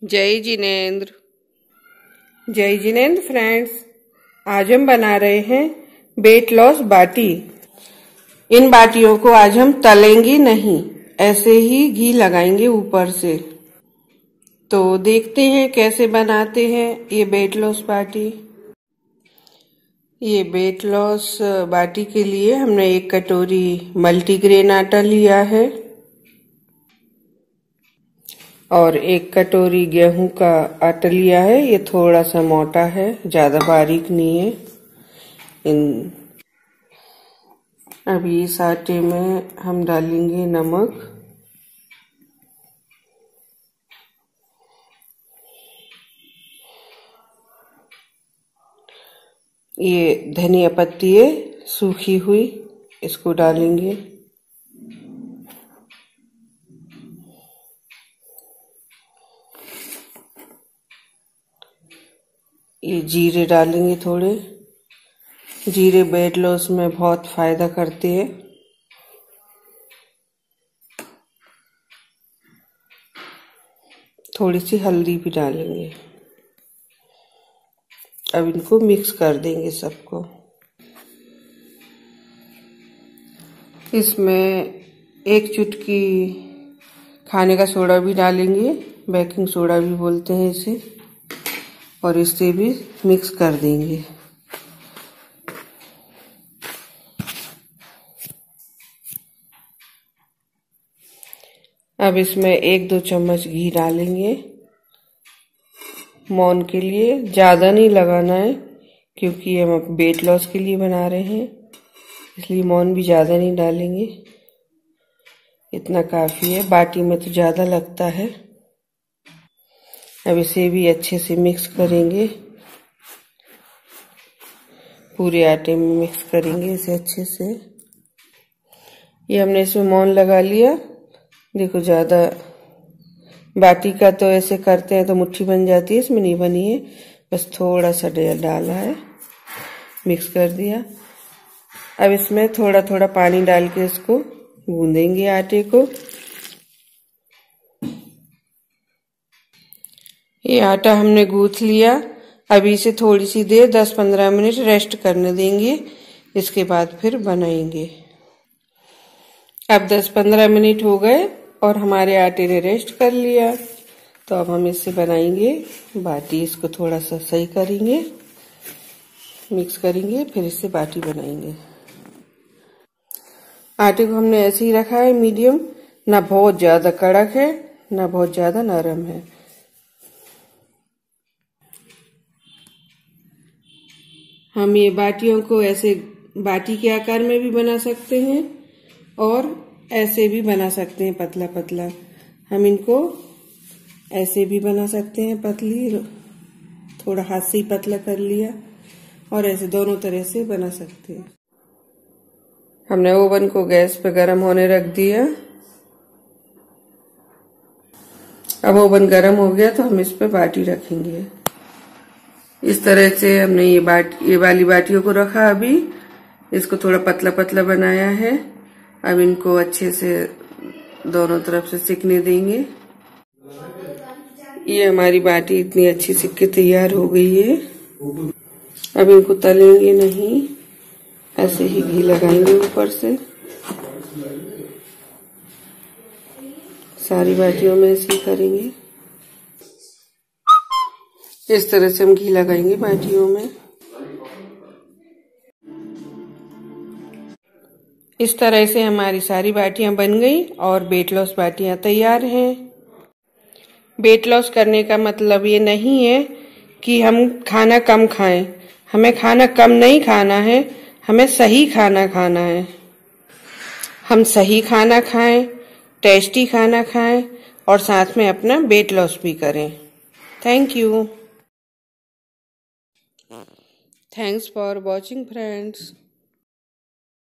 जय जिनेंद्र। जय जिनेंद्र फ्रेंड्स, आज हम बना रहे हैं वेट लॉस बाटी। इन बाटियों को आज हम तलेंगे नहीं, ऐसे ही घी लगाएंगे ऊपर से। तो देखते हैं कैसे बनाते हैं ये वेट लॉस बाटी। ये वेट लॉस बाटी के लिए हमने 1 कटोरी मल्टीग्रेन आटा लिया है और 1 कटोरी गेहूं का आटा लिया है। ये थोड़ा सा मोटा है, ज्यादा बारीक नहीं है। अभी इस आटे में हम डालेंगे नमक, ये धनिया पत्ती है सूखी हुई, इसको डालेंगे। ये जीरे डालेंगे थोड़े। जीरे वेट लॉस में बहुत फायदा करते हैं। थोड़ी सी हल्दी भी डालेंगे। अब इनको मिक्स कर देंगे सबको। इसमें 1 चुटकी खाने का सोडा भी डालेंगे, बेकिंग सोडा भी बोलते हैं इसे, और इससे भी मिक्स कर देंगे। अब इसमें 1-2 चम्मच घी डालेंगे मौन के लिए। ज्यादा नहीं लगाना है क्योंकि हम वेट लॉस के लिए बना रहे हैं, इसलिए मौन भी ज्यादा नहीं डालेंगे, इतना काफी है। बाटी में तो ज्यादा लगता है। अब इसे भी अच्छे से मिक्स करेंगे, पूरे आटे में मिक्स करेंगे इसे अच्छे से। ये हमने इसमें मौन लगा लिया। देखो, ज्यादा बाटी का तो ऐसे करते हैं तो मुट्ठी बन जाती है, इसमें नहीं बनी है, बस थोड़ा सा डाला है, मिक्स कर दिया। अब इसमें थोड़ा थोड़ा पानी डाल के इसको गूंदेंगे आटे को। ये आटा हमने गूंथ लिया। अभी इसे थोड़ी सी देर 10-15 मिनट रेस्ट करने देंगे, इसके बाद फिर बनाएंगे। अब 10-15 मिनट हो गए और हमारे आटे ने रेस्ट कर लिया, तो अब हम इससे बनाएंगे बाटी। इसको थोड़ा सा सही करेंगे, मिक्स करेंगे, फिर इससे बाटी बनाएंगे। आटे को हमने ऐसे ही रखा है मीडियम, ना बहुत ज्यादा कड़क है ना बहुत ज्यादा नरम है। हम ये बाटियों को ऐसे बाटी के आकार में भी बना सकते हैं और ऐसे भी बना सकते हैं पतला पतला। हम इनको ऐसे भी बना सकते हैं, पतली, थोड़ा हाथ से ही पतला कर लिया, और ऐसे दोनों तरह से बना सकते हैं। हमने ओवन को गैस पे गर्म होने रख दिया। अब ओवन गर्म हो गया तो हम इस पे बाटी रखेंगे। इस तरह से हमने ये वाली बाटियों को रखा। अभी इसको थोड़ा पतला पतला बनाया है। अब इनको अच्छे से दोनों तरफ से सिकने देंगे। ये हमारी बाटी इतनी अच्छी सिक के तैयार हो गई है। अब इनको तलेंगे नहीं, ऐसे ही घी लगाएंगे ऊपर से। सारी बाटियों में ऐसे ही करेंगे। इस तरह से हम घी लगाएंगे बाटियों में। इस तरह से हमारी सारी बाटियां बन गई और वेट लॉस बाटियां तैयार हैं। वेट लॉस करने का मतलब ये नहीं है कि हम खाना कम खाएं। हमें खाना कम नहीं खाना है, हमें सही खाना खाना है। हम सही खाना खाएं, टेस्टी खाना खाएं और साथ में अपना वेट लॉस भी करें। Thank you. Thanks for watching friends.